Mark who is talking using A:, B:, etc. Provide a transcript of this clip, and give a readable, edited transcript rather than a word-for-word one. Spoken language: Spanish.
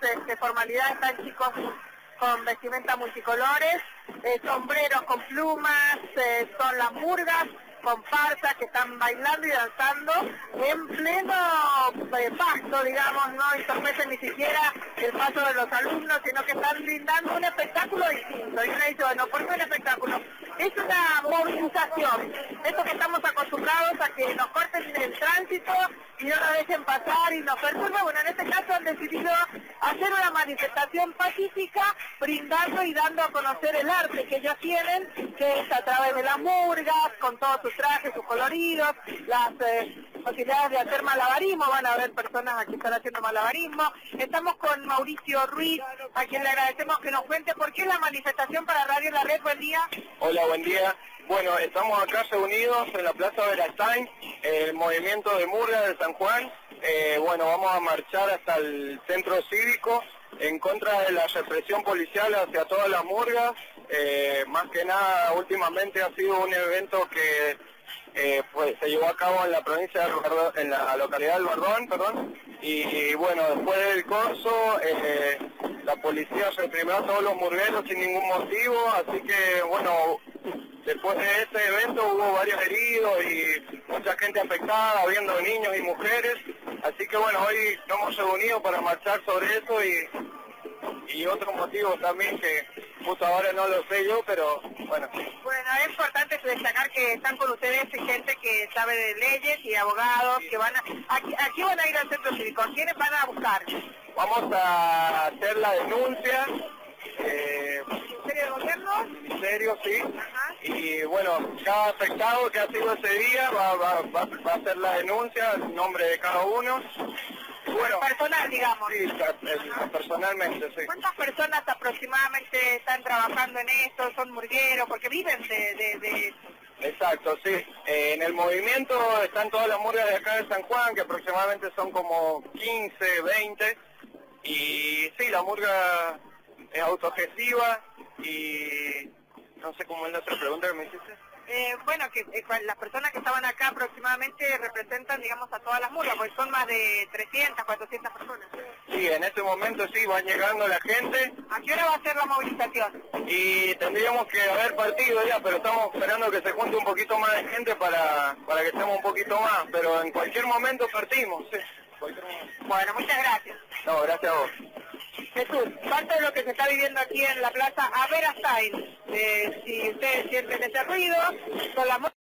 A: formalidad, están chicos con vestimenta multicolores, sombreros con plumas, son las murgas, comparsas que están bailando y danzando en pleno pasto, digamos, no entorpecen ni siquiera el paso de los alumnos, sino que están brindando un espectáculo distinto. Y uno dice, bueno, ¿por qué un espectáculo? Es una movilización, esto que estamos acostumbrados a que nos corten el tránsito y no nos dejen pasar y nos perturben. Bueno, en este caso han decidido hacer una manifestación pacífica, brindando y dando a conocer el arte que ellos tienen, que es a través de las murgas, con todos sus trajes, sus coloridos, las posibilidades de hacer malabarismo. Van a haber personas aquí que están haciendo malabarismo. Estamos con Mauricio Ruiz, a quien le agradecemos que nos cuente por qué la manifestación para Radio La Red. Buen día.
B: Hola, buen día. Bueno, estamos acá reunidos en la Plaza Verastein, el movimiento de Murga de San Juan. Bueno, vamos a marchar hasta el centro cívico en contra de la represión policial hacia todas las murgas. Más que nada, últimamente ha sido un evento que pues se llevó a cabo en la provincia de en la localidad del Bardón, perdón. Y bueno, después del corso, la policía reprimió a todos los murgueros sin ningún motivo, así que bueno, después de este evento hubo varios heridos y mucha gente afectada, habiendo niños y mujeres, así que bueno, hoy nos hemos reunido para marchar sobre eso y otros motivos también que justo ahora no lo sé yo, pero bueno.
A: Bueno, es importante destacar que están con ustedes gente que sabe de leyes y abogados, que van a... Aquí van a ir al centro cívico. ¿Quiénes van a buscar?
B: Vamos a hacer la denuncia.
A: ¿Ministerio de Gobierno?
B: Ministerio, sí.
A: Ajá.
B: Y bueno, cada afectado que ha sido ese día va a hacer la denuncia en nombre de cada uno. Bueno,
A: personal, digamos.
B: Sí, personalmente, sí.
A: ¿Cuántas personas aproximadamente están trabajando en esto? ¿Son murgueros? Porque viven de...
B: Exacto, sí. En el movimiento están todas las murgas de acá de San Juan, que aproximadamente son como 15, 20. Y sí, la murga es autogestiva y no sé cómo es la otra pregunta que me hiciste.
A: Bueno, que las personas que estaban acá aproximadamente representan, digamos, a todas las murgas, porque son más de 300, 400 personas.
B: Sí, en este momento sí, van llegando la gente.
A: ¿A qué hora va a ser la movilización?
B: Y tendríamos que haber partido ya, pero estamos esperando que se junte un poquito más de gente para que estemos un poquito más, pero en cualquier momento partimos, sí.
A: Bueno, muchas gracias.
B: No, gracias a vos.
A: Jesús, parte de lo que se está viviendo aquí en la plaza Verastein, si ustedes sienten ese ruido, son las